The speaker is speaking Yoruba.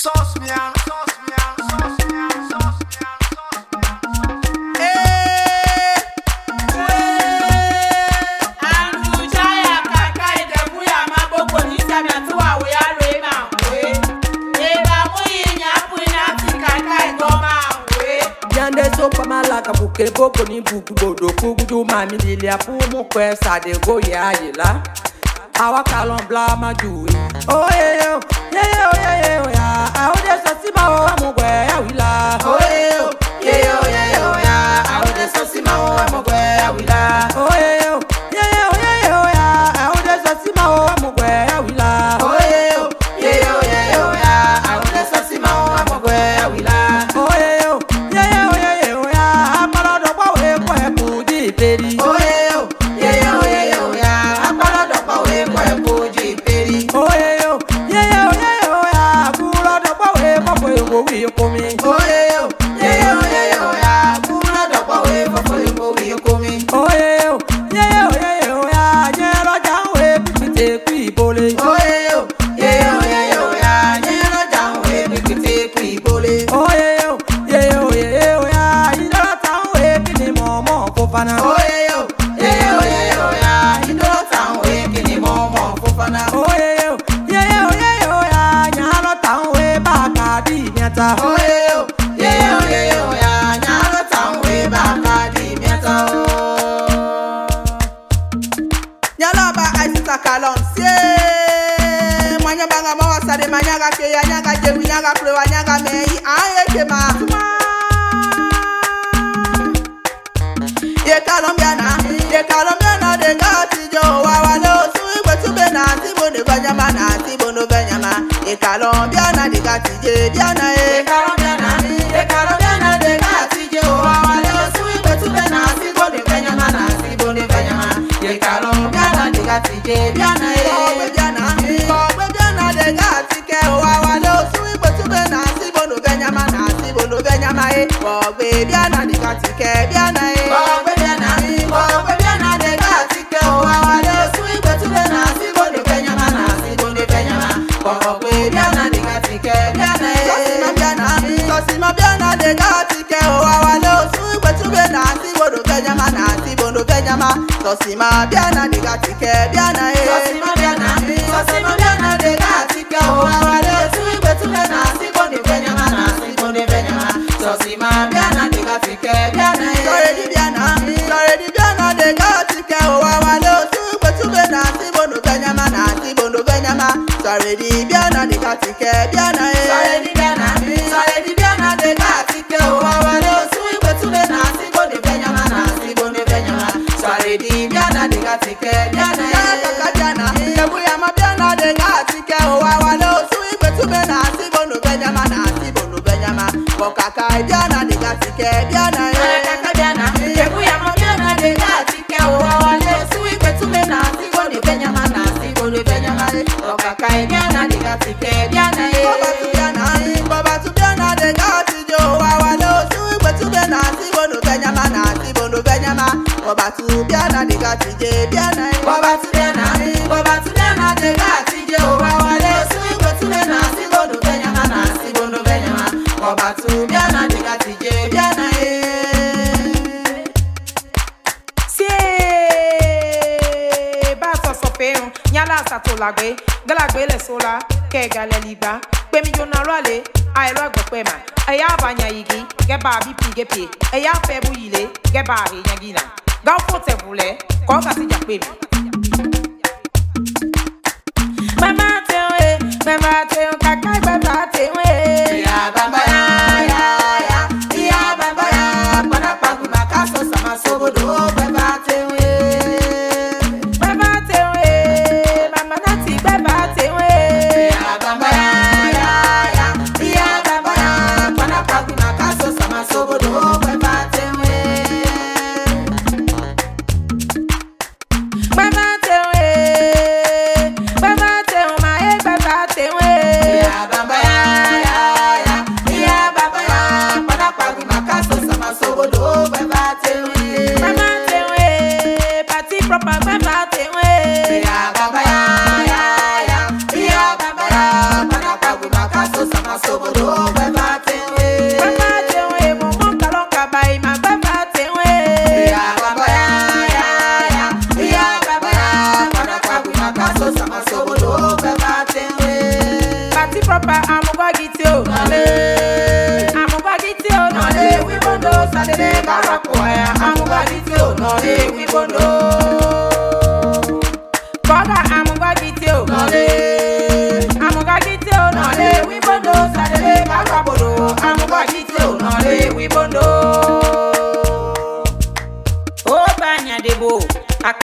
Ke boko ni buku bodo kugudu mami lilia pumu kwesa de go ya yela awa kalon bla maju oh yeah ya awde sasima o amugwe ya wila oh yeah ya awde sasima o amugwe ya wila oh yeah awde sasima o amugwe ya wila oh yeah awde sasima o amugwe ya wila oh peri oh yeah apala do pa we ko ji peri oh yeah kula do pa we ko wi ko mi oh yeah kula do pa we ko wi ko mi oh yeah nyero jan we bikite ku ibole oh yeah nyero jan we bikite ku ibole oh yeah indara tan we kini momo ko fana oh yeah indara tan we kini momo ko fana oh yeah nyalo tan we baka di miata oh yeah nyalo tan we baka di miata nyalo ba aisita kalon sie manya banga mo sade manya ga ke nya ga je nya ga kle nya ga me aye ke ma ye Colombiana de gati jo wa lo su betu be na ti bono banyama na ti bono banyama ye Colombiana de gati je diana ye Colombiana de gati jo wa lo su betu be na ti bono banyama na ti bono banyama ye Colombiana de gati je diana ye Colombiana de gati ke wa lo su betu be na ti bono banyama na ti bono banyama ye Colombiana de gati ke diana ye Sosima biana de gatike biana e Sosima biana de gatike o awale sui betule na si boni benyama na si boni benyama Sosima biana de gatike biana e Sorry di biana de gatike o awale sui betule na si boni benyama na si boni benyama Sorry di biana de gatike biana e Sorry di biana de gatike o awale sui betule na si boni benyama na si boni benyama Sorry di biana de gatike biana kakadiana ebuya ma biana de gatike o wa lo sui betube na si bono benyama na si bono benyama kokaka biana de gatike biana kakadiana ebuya ma biana de gatike o wa lo sui betube na si bono benyama na si bono benyama kokaka biana de gatike biana baba tu biana de gatike o wa lo sui betube na si bono benyama na si bono benyama Baba tu biana de gatije biana Baba tu biana de gatije o wa wale sui betule na si bono benyama na si bono benyama Baba tu biana de gatije biana ba so so pe nyala sa to lagbe galagbe le sola ke gale liba pe mi jona role ai ro gbo pe ma eya banya yigi ge ba bi pi ge pe eya fe bu yile ge ba re nyagina Gao fote vule, kwa kasi jakwe mi. Mama te on kakai baba te we. Ya baba ya baba ya. Pana pangu makaso sama sobodo baba te we. Baba te we, mama nati baba te we. Ya baba ya baba ya. Pana pangu makaso sama sobodo baba te we. proper, I'm gonna get you. I'm gonna get you. No, we bondo, Saturday, Garapoya. I'm gonna get you. No, we bondo.